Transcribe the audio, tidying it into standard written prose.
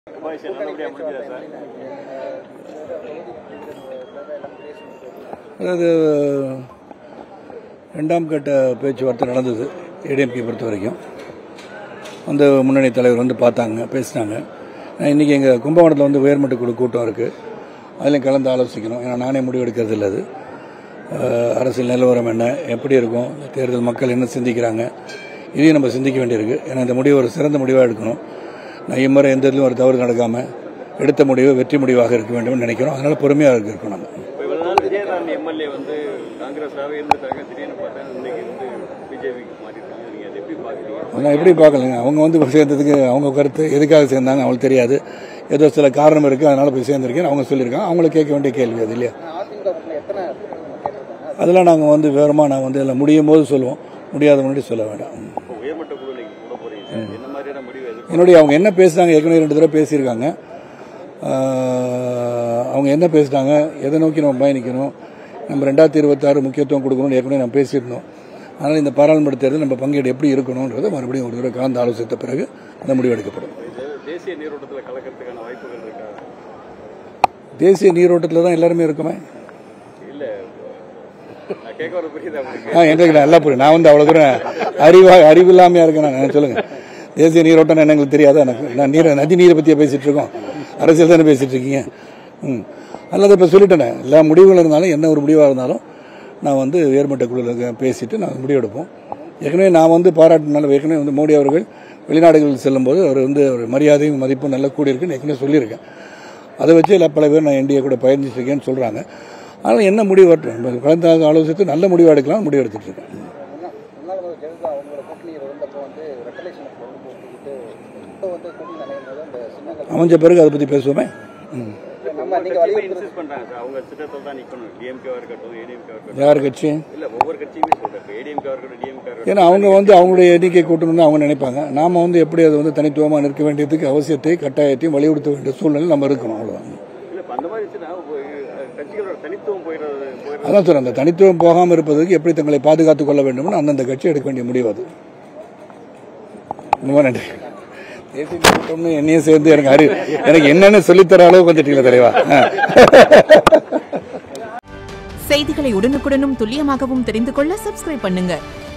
அதாவது இரண்டாம் கட்ட பேச்சுவார்த்தை நடந்தது. ஏடிஎம்கே பொறுத்த வரைக்கும் அந்த முன்னணி தலைவர் வந்து பார்த்தாங்க, பேசினாங்க. இன்றைக்கி எங்கள் கும்பகோணத்தில் வந்து உயர்மட்ட குழு கூட்டம் இருக்குது, அதிலையும் கலந்து ஆலோசிக்கணும். ஏன்னா நானே முடிவு எடுக்கிறது இல்லை. அது அரசியல் நிலவரம் என்ன, எப்படி இருக்கும், தேர்தல் மக்கள் என்ன சிந்திக்கிறாங்க, இதையும் நம்ம சிந்திக்க வேண்டியிருக்கு. ஏன்னா இந்த முடிவு ஒரு சிறந்த முடிவாக எடுக்கணும். நான் இம்முறை எந்த இதுலையும் ஒரு தவறு நடக்காமல் எடுத்த முடிவு வெற்றி முடிவாக இருக்க வேண்டும் நினைக்கிறோம். அதனால் பொறுமையாக இருக்கணும். நம்ம எம்எல்ஏ வந்து காங்கிரஸாகவே இருந்துட்டாங்க, திடீர்னு பார்த்தா இன்னைக்கு வந்து பிஜேபிக்கு மாறிட்டாங்க. நீங்கள் அதை எப்படி பார்க்குறீங்க? நான் எப்படி பார்க்கலங்க. அவங்க வந்து சேர்ந்ததுக்கு அவங்க கருத்து எதுக்காக சேர்ந்தாங்க அவங்களுக்கு தெரியாது. ஏதோ சில காரணம் இருக்குது, அதனால் போய் சேர்ந்துருக்கேன் அவங்க சொல்லியிருக்காங்க. அவங்கள கேட்க வேண்டிய கேள்வி அது இல்லையா? அதெல்லாம் நாங்கள் வந்து விவரமாக நான் வந்து எல்லாம் முடியும் போது சொல்லுவோம், முடியாத முன்னாடி சொல்ல வேண்டாம். உயர்மட்ட குழு நீங்கள் கூட போகிறீங்க, என்ன மாதிரியான முடிவு? என்னுடைய அவங்க என்ன பேசுனாங்க, ஏற்கனவே 2 தடவை பேசியிருக்காங்க. அவங்க என்ன பேசிட்டாங்க, எதை நோக்கி நம்ம பயணிக்கணும், நம்ம 2026 முக்கியத்துவம் கொடுக்கணும்னு ஏற்கனவே நம்ம பேசியிருந்தோம். அதனால் இந்த பாராளுமன்ற தேர்தல் நம்ம பங்கீடு எப்படி இருக்கணும்ன்றதை மறுபடியும் ஒரு தடவை கலந்து ஆலோசித்த பிறகு அந்த முடிவு எடுக்கப்படும். தேசிய நீரோட்டத்தில் கலக்கிறதுக்கான வாய்ப்புகள் இருக்கா? தேசிய நீரோட்டத்தில் தான் எல்லாருமே இருக்குமே. இல்லை, நான் கேட்க வர புரியுது. எனக்கு நல்லா புரியும். நான் வந்து அவ்வளோ தூரம் அறிவில்லாமையாக இருக்கேன். நான் சொல்லுங்கள், தேசிய நீரோட்டம் எங்களுக்கு தெரியாதா? எனக்கு நான் நதி நீரை பற்றியே பேசிகிட்டு இருக்கோம், அரசியல் தானே பேசிகிட்டு இருக்கீங்க. அல்லது இப்போ சொல்லிட்டேனே, எல்லா முடிவுகள் இருந்தாலும் என்ன ஒரு முடிவாக இருந்தாலும் நான் வந்து உயர்மட்ட குழுவில் பேசிட்டு நான் முடிவெடுப்போம். ஏற்கனவே நான் வந்து பாராட்டினால ஏற்கனவே வந்து மோடி அவர்கள் வெளிநாடுகளில் செல்லும்போது அவர் வந்து ஒரு மரியாதையும் மதிப்பும் நல்லா கூடியிருக்குன்னு ஏற்கனவே சொல்லியிருக்கேன். அதை வச்சு இல்லை பல பேர் நான் என்டிஏ கூட பயணிச்சிருக்கேன்னு சொல்கிறாங்க. அதனால் என்ன முடிவு வரட்டும், கலந்து ஆலோசித்து நல்ல முடிவு எடுக்கலாம் முடிவு எடுத்துட்டு இருக்கேன். அமைஞ்ச பிறகு அதை பற்றி பேசுவோமே. யார் கட்சி? ஏன்னா அவங்க வந்து அவங்களுடைய எண்ணிக்கை கூட்டணும்னு அவங்க நினைப்பாங்க. நாம வந்து எப்படி அது வந்து தனித்துவமாக நிற்க வேண்டியதுக்கு அவசியத்தை கட்டாயத்தையும் வலியுறுத்த வேண்டிய சூழ்நிலை நம்ம இருக்கணும். அவ்வளவுதான். அதான் சொல்றேன், அந்த தனித்துவம் போகாமல் இருப்பதற்கு எப்படி தங்களை பாதுகாத்துக் கொள்ள வேண்டும் அந்தந்த கட்சி எடுக்க வேண்டிய முடிவு அது. ரொம்ப நன்றி. தேசிய கூட்டம்னு என்னையும் சேர்ந்து எனக்கு என்னன்னு சொல்லித்தர அளவுக்கு வந்துட்டீங்களா தலைவா? செய்திகளை உடனுக்குடனும் துல்லியமாகவும் தெரிந்து கொள்ள சப்ஸ்கிரைப் பண்ணுங்க.